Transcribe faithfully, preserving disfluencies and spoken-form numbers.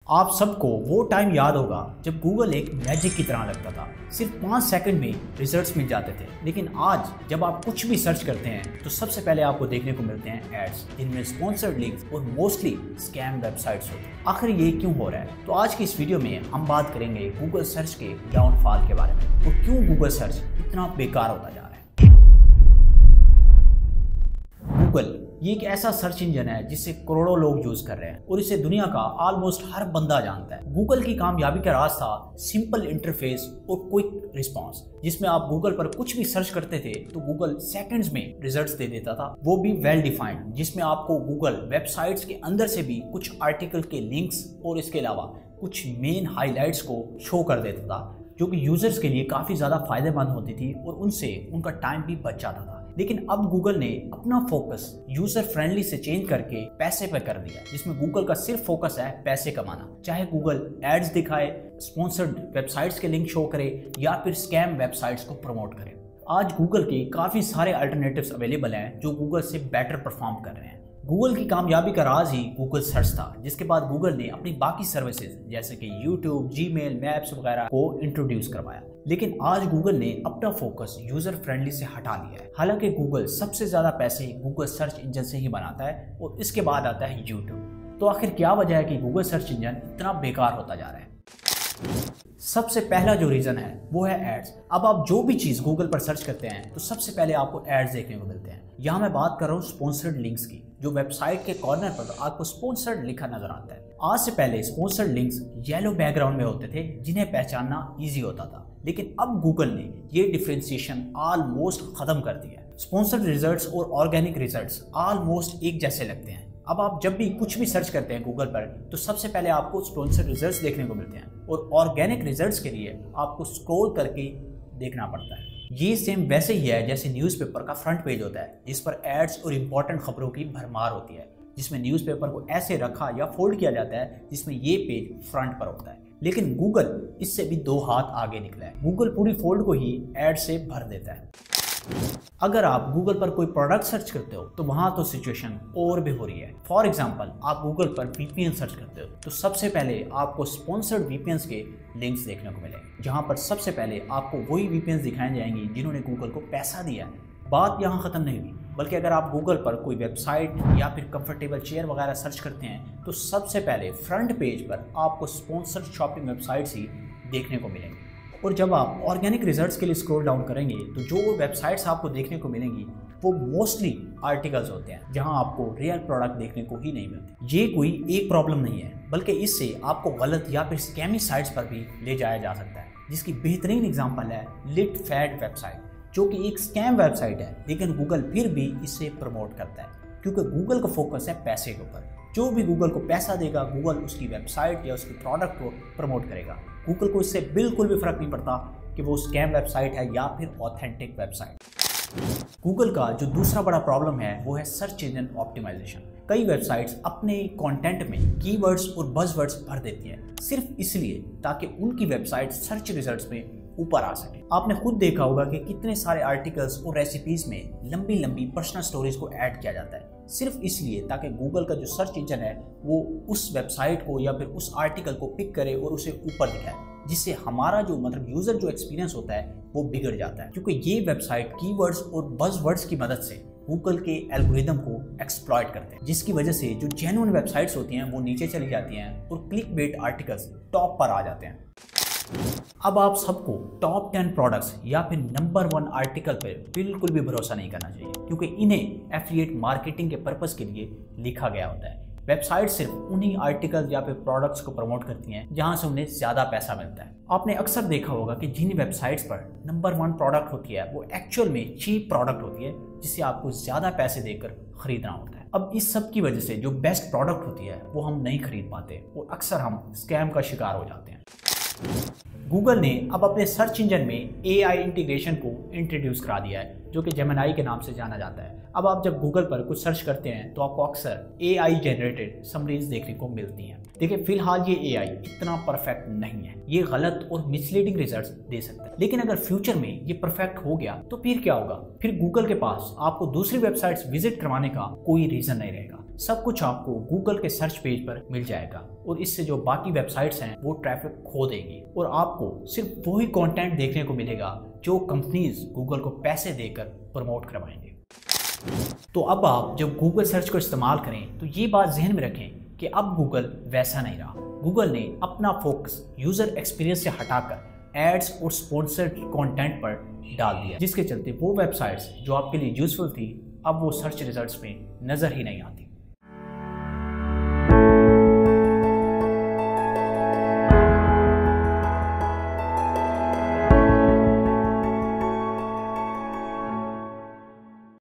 आप सबको वो टाइम याद होगा जब गूगल एक मैजिक की तरह लगता था। सिर्फ पाँच सेकंड में रिजल्ट्स मिल जाते थे। लेकिन आज जब आप कुछ भी सर्च करते हैं तो सबसे पहले आपको देखने को मिलते हैं एड्स, जिनमें स्पॉन्सर्ड लिंक्स और मोस्टली स्कैम वेबसाइट्स होते हैं। आखिर ये क्यों हो रहा है? तो आज की इस वीडियो में हम बात करेंगे गूगल सर्च के डाउनफॉल के बारे में और क्यों गूगल सर्च इतना बेकार होता जा रहा है। गूगल ये एक ऐसा सर्च इंजन है जिसे करोड़ों लोग यूज कर रहे हैं और इसे दुनिया का ऑलमोस्ट हर बंदा जानता है। गूगल की कामयाबी का राज था सिंपल इंटरफेस और क्विक रिस्पांस, जिसमें आप गूगल पर कुछ भी सर्च करते थे तो गूगल सेकंड्स में रिजल्ट्स दे देता था, वो भी वेल डिफाइंड, जिसमें आपको गूगल वेबसाइट्स के अंदर से भी कुछ आर्टिकल के लिंक्स और इसके अलावा कुछ मेन हाईलाइट्स को शो कर देता था, जो कि यूजर्स के लिए काफी ज्यादा फायदेमंद होती थी और उनसे उनका टाइम भी बच जाता था। लेकिन अब गूगल ने अपना फोकस यूजर फ्रेंडली से चेंज करके पैसे पे कर दिया, जिसमें गूगल का सिर्फ फोकस है पैसे कमाना। चाहे गूगल एड्स दिखाए, स्पॉन्सर्ड वेबसाइट्स के लिंक शो करे या फिर स्कैम वेबसाइट्स को प्रमोट करे। आज गूगल के काफी सारे अल्टरनेटिव्स अवेलेबल हैं जो गूगल से बेटर परफॉर्म कर रहे हैं। गूगल की कामयाबी का राज ही गूगल सर्च था, जिसके बाद गूगल ने अपनी बाकी सर्विसेज जैसे कि यूट्यूब, जीमेल, मैप्स वगैरह को इंट्रोड्यूस करवाया। लेकिन आज गूगल ने अपना फोकस यूजर फ्रेंडली से हटा लिया है। हालांकि गूगल सबसे ज्यादा पैसे गूगल सर्च इंजन से ही बनाता है और इसके बाद आता है यूट्यूब। तो आखिर क्या वजह है कि गूगल सर्च इंजन इतना बेकार होता जा रहा है? सबसे पहला जो रीजन है वो है एड्स। अब आप जो भी चीज गूगल पर सर्च करते हैं तो सबसे पहले आपको एड्स देखने को मिलते हैं। यहाँ मैं बात कर रहा हूँ स्पॉन्सर्ड लिंक्स की, जो वेबसाइट के कॉर्नर पर आपको स्पॉन्सर्ड लिखा नजर आता है। आज से पहले स्पॉन्सर्ड लिंक्स येलो बैकग्राउंड में होते थे, जिन्हें पहचानना ईजी होता था। लेकिन अब गूगल ने ये डिफरेंशिएशन ऑलमोस्ट खत्म कर दिया है। स्पॉन्सर्ड रिजल्ट्स और ऑर्गेनिक रिजल्ट्स ऑलमोस्ट एक जैसे लगते हैं। अब आप जब भी कुछ भी सर्च करते हैं गूगल पर तो सबसे पहले आपको स्पॉन्सर्ड रिजल्ट्स देखने को मिलते हैं और ऑर्गेनिक रिजल्ट्स के लिए आपको स्क्रॉल करके देखना पड़ता है। ये सेम वैसे ही है जैसे न्यूज़पेपर का फ्रंट पेज होता है, जिस पर एड्स और इम्पोर्टेंट खबरों की भरमार होती है, जिसमें न्यूज़पेपर को ऐसे रखा या फोल्ड किया जाता है जिसमें ये पेज फ्रंट पर होता है। लेकिन गूगल इससे भी दो हाथ आगे निकला है। गूगल पूरी फोल्ड को ही एड से भर देता है। अगर आप गूगल पर कोई प्रोडक्ट सर्च करते हो तो वहां तो सिचुएशन और भी हो रही है। फॉर एग्जांपल, आप गूगल पर वीपीएन सर्च करते हो तो सबसे पहले आपको स्पॉन्सर्ड वीपीएन्स के लिंक्स देखने को मिलेंगे, जहां पर सबसे पहले आपको वही वीपीएन्स दिखाए जाएंगे जिन्होंने गूगल को पैसा दिया है। बात यहाँ खत्म नहीं हुई, बल्कि अगर आप गूगल पर कोई वेबसाइट या फिर कंफर्टेबल चेयर वगैरह सर्च करते हैं तो सबसे पहले फ्रंट पेज पर आपको स्पॉन्सर्ड शॉपिंग वेबसाइट्स ही देखने को मिलेंगी। और जब आप ऑर्गेनिक रिजल्ट्स के लिए स्क्रॉल डाउन करेंगे तो जो वेबसाइट्स आपको देखने को मिलेंगी वो मोस्टली आर्टिकल्स होते हैं, जहां आपको रियल प्रोडक्ट देखने को ही नहीं मिलती। ये कोई एक प्रॉब्लम नहीं है, बल्कि इससे आपको गलत या फिर स्कैमी साइट्स पर भी ले जाया जा सकता है, जिसकी बेहतरीन एग्जांपल है लिट फैट वेबसाइट, जो कि एक स्कैम वेबसाइट है। लेकिन गूगल फिर भी इसे प्रमोट करता है क्योंकि गूगल का फोकस है पैसे के ऊपर। जो भी गूगल को पैसा देगा, गूगल उसकी वेबसाइट या उसके प्रोडक्ट को प्रमोट करेगा। गूगल को इससे बिल्कुल भी फर्क नहीं पड़ता कि वो स्कैम वेबसाइट है या फिर ऑथेंटिक वेबसाइट। गूगल का जो दूसरा बड़ा प्रॉब्लम है वो है सर्च इंजन ऑप्टिमाइजेशन। कई वेबसाइट्स अपने कंटेंट में कीवर्ड्स और बज़वर्ड्स भर देती हैं सिर्फ इसलिए ताकि उनकी वेबसाइट सर्च रिजल्ट्स में ऊपर आ सके। आपने खुद देखा होगा कि कितने सारे आर्टिकल्स और रेसिपीज में लंबी लंबी पर्सनल स्टोरीज को ऐड किया जाता है सिर्फ इसलिए ताकि गूगल का जो सर्च इंजन है वो उस वेबसाइट को या फिर उस आर्टिकल को पिक करे और उसे ऊपर दिखाए, जिससे हमारा जो मतलब यूजर जो एक्सपीरियंस होता है वो बिगड़ जाता है। क्योंकि ये वेबसाइट कीवर्ड्स और बज़वर्ड्स की मदद से गूगल के एल्गोरिदम को एक्सप्लॉइट करते हैं, जिसकी वजह से जो जेन्युइन वेबसाइट्स होती हैं वो नीचे चली जाती हैं और क्लिक बेट आर्टिकल्स टॉप पर आ जाते हैं। अब आप सबको टॉप टेन प्रोडक्ट्स या फिर नंबर वन आर्टिकल पर बिल्कुल भी भरोसा नहीं करना चाहिए, क्योंकि इन्हें एफिलिएट मार्केटिंग के पर्पस के लिए लिखा गया होता है। वेबसाइट सिर्फ उन्हीं आर्टिकल्स या फिर प्रोडक्ट्स को प्रमोट करती हैं जहां से उन्हें ज्यादा पैसा मिलता है। आपने अक्सर देखा होगा कि जिन वेबसाइट्स पर नंबर वन प्रोडक्ट होती है वो एक्चुअल में चीप प्रोडक्ट होती है, जिसे आपको ज्यादा पैसे देकर खरीदना होता है। अब इस सब की वजह से जो बेस्ट प्रोडक्ट होती है वो हम नहीं खरीद पाते और अक्सर हम स्कैम का शिकार हो जाते हैं। गूगल ने अब अपने सर्च इंजन में ए आई इंटीग्रेशन को इंट्रोड्यूस करा दिया है, जो कि जेमिनी के नाम से जाना जाता है। अब आप जब गूगल पर कुछ सर्च करते हैं तो आपको अक्सर ए आई जनरेटेड समरीज देखने को मिलती हैं। देखिए, फिलहाल ये ए आई इतना परफेक्ट नहीं है, ये गलत और मिसलीडिंग रिजल्ट्स दे सकता है। लेकिन अगर फ्यूचर में ये परफेक्ट हो गया तो फिर क्या होगा? फिर गूगल के पास आपको दूसरी वेबसाइट्स विजिट करवाने का कोई रीजन नहीं रहेगा। सब कुछ आपको गूगल के सर्च पेज पर मिल जाएगा और इससे जो बाकी वेबसाइट्स हैं वो ट्रैफिक खो देंगी और आपको सिर्फ वही कंटेंट देखने को मिलेगा जो कंपनीज गूगल को पैसे देकर प्रमोट करवाएंगे। तो अब आप जब गूगल सर्च को इस्तेमाल करें तो ये बात जहन में रखें कि अब गूगल वैसा नहीं रहा। गूगल ने अपना फोकस यूजर एक्सपीरियंस से हटाकर एड्स और स्पॉन्सर्ड कंटेंट पर डाल दिया, जिसके चलते वो वेबसाइट्स जो आपके लिए यूजफुल थी अब वो सर्च रिजल्ट्स में नजर ही नहीं आती।